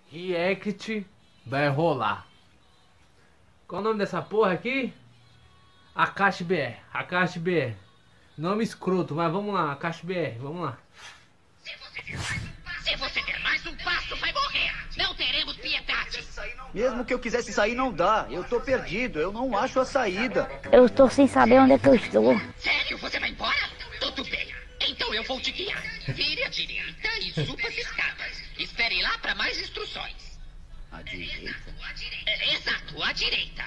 React vai rolar. Qual o nome dessa porra aqui? Akashi BR. Akashi BR. Nome escroto, mas vamos lá, Akashi BR, vamos lá. Se você der mais um passo, vai morrer. Não teremos piedade. Mesmo que eu quisesse sair, não dá. Eu tô perdido, eu não acho a saída. Eu estou sem saber onde é que eu estou. Sério, você vai embora? Tudo bem. Então eu vou te guiar. Vire à direita e suba as escadas. Espere lá para mais instruções. À direita? Exato, à direita.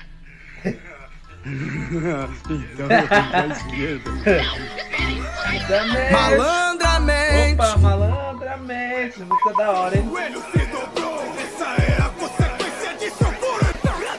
Então eu vou à esquerda. Não, espere. Malandramente. Opa, malandramente. Música da hora, hein? Coelho se dobrou. Essa é a consequência de seu puro.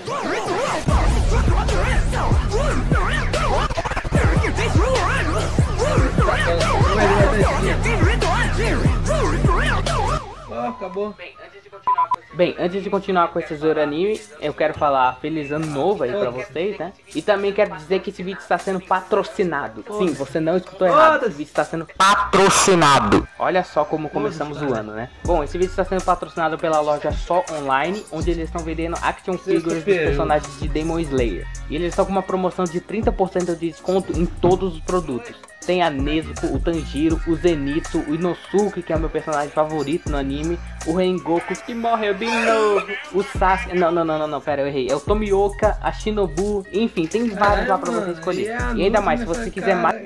Ó, acabou. Bem, antes de continuar com esse Zoro Anime, eu quero falar feliz ano novo aí pra vocês, né? E também quero dizer que esse vídeo está sendo patrocinado. Sim, você não escutou errado, esse vídeo está sendo patrocinado. Olha só como começamos o ano, né? Bom, esse vídeo está sendo patrocinado pela loja Só Online, onde eles estão vendendo action figures dos personagens de Demon Slayer. E eles estão com uma promoção de 30% de desconto em todos os produtos. Tem a Nezuko, o Tanjiro, o Zenitsu, o Inosuke, que é o meu personagem favorito no anime, o Rengoku, que morreu de novo, o Sasuke, não, pera, eu errei, é o Tomioka, a Shinobu, enfim, tem vários lá pra você escolher. E ainda mais, se você quiser mais...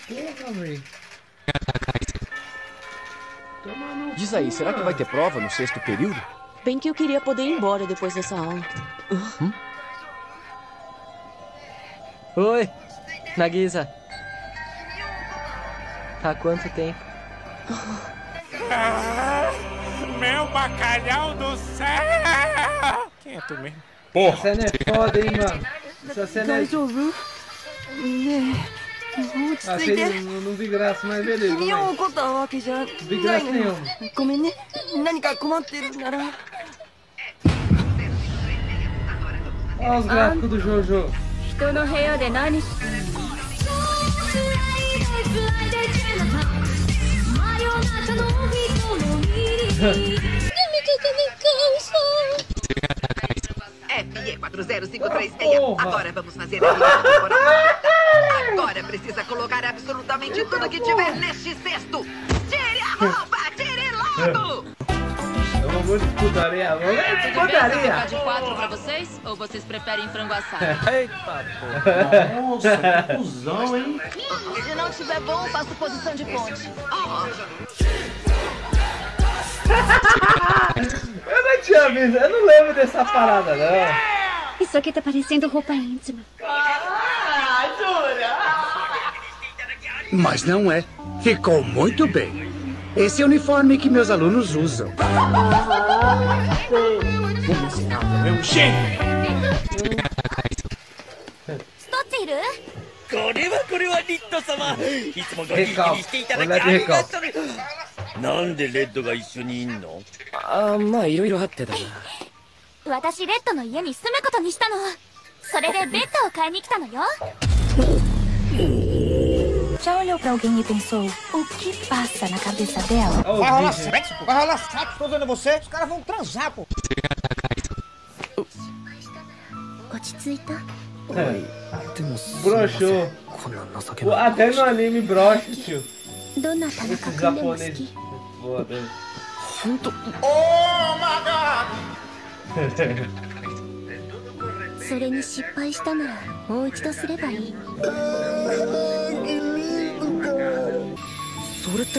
Diz aí, será que vai ter prova no sexto período? Bem que eu queria poder ir embora depois dessa aula. Oi, Nagisa. Há quanto tempo? Meu bacalhau do céu. Quem é tu mesmo? Essa cena é foda, hein, mano. Essa cena é... Achei, não vi graça, mas beleza. Não vi graça nenhuma. Olha os gráficos do Jojo. FE 40536. Agora vamos fazer a vida. Agora precisa colocar absolutamente tudo que tiver neste cesto. Tire a roupa, tire logo. Vamos de putaria, vamos de putaria. De 4 pra vocês? Ou vocês preferem frango assado? Eita, pô. Nossa, que cuzão, hein? Se não tiver bom, faço posição de ponte. Eu não tinha visto, eu não lembro dessa parada, não. Isso aqui tá parecendo roupa íntima. Mas não é. Ficou muito bem. Esse é o uniforme que meus alunos usam. Vou ensinar o meu jeito. Recalque, olha de recalque. なんでレッドが一緒にいんの？ まあいろいろあってだな。 私レッドの家に住むことにしたの。それでベッドを買いに来たのよ。Já olhou pra alguém e pensou o que passa na cabeça dela? Vai rolar sexo, vai rolar sexo, tô vendo você, os caras vão transar, pô. Broxou. Até no anime broxa, tio. Esse japonês. Foda. Oh my god! それに失敗したならもう一度すればいい。 それって。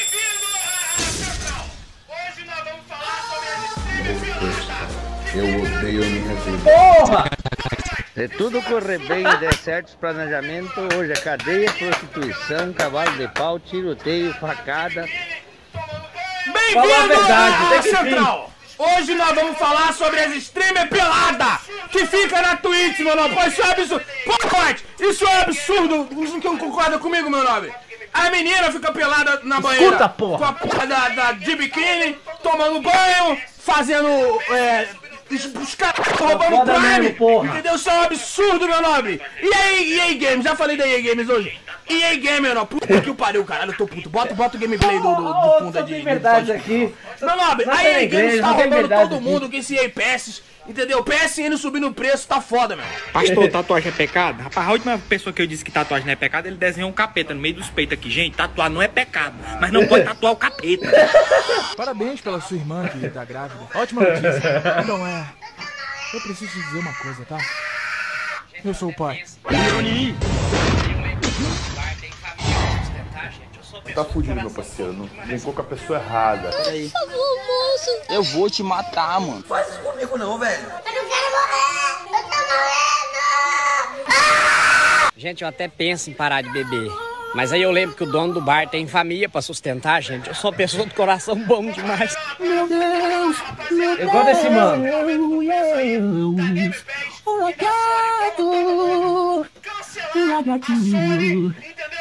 Hoje nós vamos falar sobre as Eu odeio minha vida. Porra! Se tudo correr bem e der certo os planejamentos, hoje é cadeia, prostituição, cavalo de pau, tiroteio, facada. Fala a verdade, tem que Central! Hoje nós vamos falar sobre as streamer pelada que fica na Twitch, meu nome. Pô, isso é absurdo. Pô, Corte, isso é absurdo. Você não concorda comigo, meu nome? A menina fica pelada na banheira. Escuta, porra. Com a porra de biquíni, tomando banho, fazendo... Os caras roubando Foda Prime, mesmo, porra. entendeu? Isso é um absurdo, meu nome. E aí, EA Games? Já falei da EA Games hoje. EA Game, menor. Puta que o pariu, caralho, eu tô puto. Bota o gameplay do fundo aí de verdade aqui. Meu nobre, a EA Game tá roubando todo mundo com esse EA PS. Entendeu? PSN subindo o preço, tá foda, meu. Pastor, tatuagem é pecado? Rapaz, a última pessoa que eu disse que tatuagem não é pecado, ele desenhou um capeta no meio dos peitos aqui. Gente, tatuar não é pecado, mas não pode tatuar o capeta. Parabéns pela sua irmã que tá grávida. Ótima notícia. Então eu preciso te dizer uma coisa, tá? Eu sou o pai. Tá fudido, meu parceiro. Não brincou com a pessoa errada. Peraí. Eu vou te matar, mano. Faz isso comigo não, velho. Eu não quero morrer! Eu tô morrendo! Gente, eu até penso em parar de beber. Mas aí eu lembro que o dono do bar tem família pra sustentar, gente. Eu sou uma pessoa do coração bom demais. Meu Deus! Eu gosto desse mano. O lagarto! O lagartinho!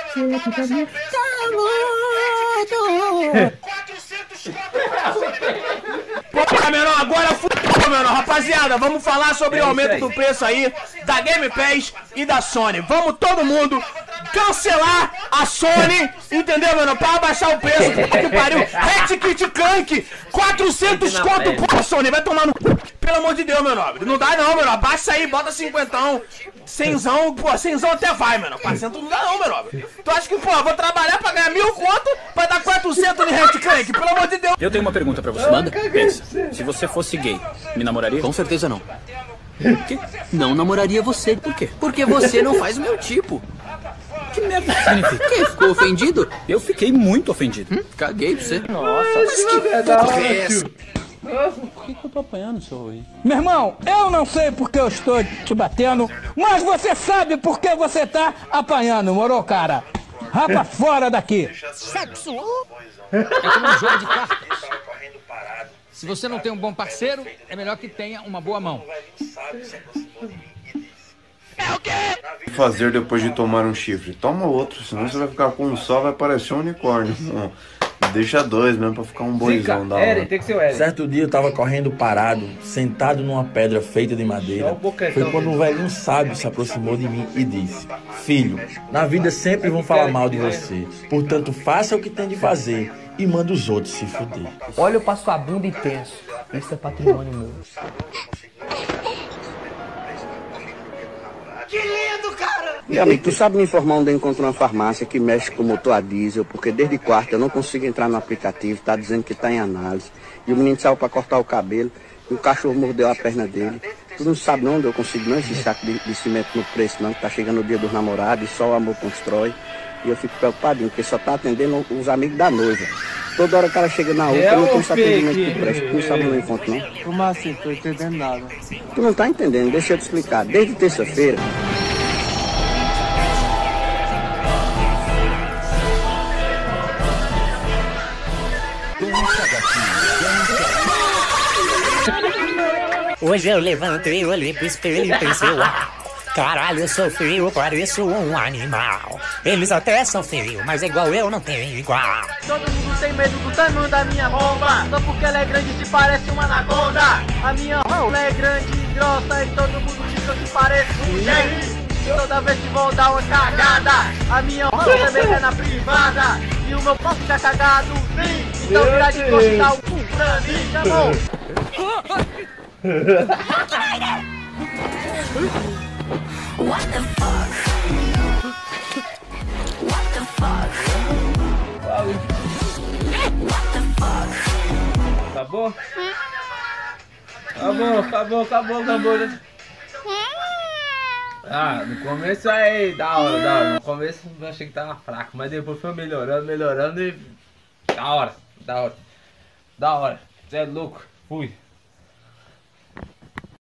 Porra, menor, agora fudeu, menor. Rapaziada, vamos falar sobre o aumento do preço aí da Game Pass e da Sony. Vamos todo mundo cancelar a Sony, entendeu, menor? Pra abaixar o preço, que pariu. Red Kit Clank, 400 conto, porra, Sony, vai tomar no... Pelo amor de Deus, meu nobre. Não dá não, meu nobre. Abaixa aí, bota 50. Cenzão, pô, cenzão até vai, meu nobre. 400 não dá não, meu nobre. Tu acha que, pô, eu vou trabalhar pra ganhar 1000 conto pra dar 400 de Red Clank? Pelo amor de Deus. Eu tenho uma pergunta pra você. Manda. Pensa, se você fosse gay, me namoraria? Com certeza não. Por quê? Não namoraria você. Por quê? Porque você não faz o meu tipo. Que merda significa? Que? Ficou ofendido? Eu fiquei muito ofendido. Caguei pra você. Nossa, que porra é essa? Por que eu tô apanhando, senhor aí? Meu irmão, eu não sei porque eu estou te batendo, mas você sabe por que você tá apanhando, moro, cara? Rapa fora daqui. Sexo é como um jogo de cartas. Se você não tem um bom parceiro, é melhor que tenha uma boa mão. O que fazer depois de tomar um chifre? Toma outro, senão você vai ficar com um só, vai parecer um unicórnio. Não. Deixa dois mesmo pra ficar um boizão da hora. Tem que ser o Eren. Certo dia eu tava correndo parado, sentado numa pedra feita de madeira. Foi quando um velhinho sábio se aproximou de mim e disse: Filho, na vida sempre vão falar mal de você. Portanto, faça o que tem de fazer e manda os outros se fuder. Olha, eu passo a bunda e penso: isso é patrimônio meu. Que lindo, cara! Meu amigo, tu sabe me informar onde eu encontro uma farmácia que mexe com motor a diesel, porque desde quarta eu não consigo entrar no aplicativo, tá dizendo que tá em análise. E o menino saiu pra cortar o cabelo, e o cachorro mordeu a perna dele. Tu não sabe não onde eu consigo não esse saco de cimento no preço não, que tá chegando o dia dos namorados e só o amor constrói. E eu fico preocupadinho, porque só tá atendendo os amigos da noiva. Toda hora o cara chega na rua, eu não tenho esse atendimento que presta. Tu não sabe onde eu encontro não? Como assim? Tô entendendo nada. Tu não tá entendendo, deixa eu te explicar. Desde terça-feira... Hoje eu levantei, olhei pro espelho e pensei, caralho, eu sou feio, eu pareço um animal. Eles até são feios, mas igual eu não tenho igual. Todo mundo tem medo do tamanho da minha bomba, só porque ela é grande e se parece uma anaconda. A minha rola é grande e grossa e todo mundo diz que eu se pareço um jeito. Toda vez que vou dar uma cagada, a minha rola também é na privada. E o meu pau fica cagado, sim. Então vira de costa e dá um cu pra mim, chamou. What the fuck? What the fuck? What the fuck? Acabou? Acabou. Ah, no começo aí, da hora. No começo eu achei que tava fraco, mas depois foi melhorando e... Da hora. Você é louco. Fui.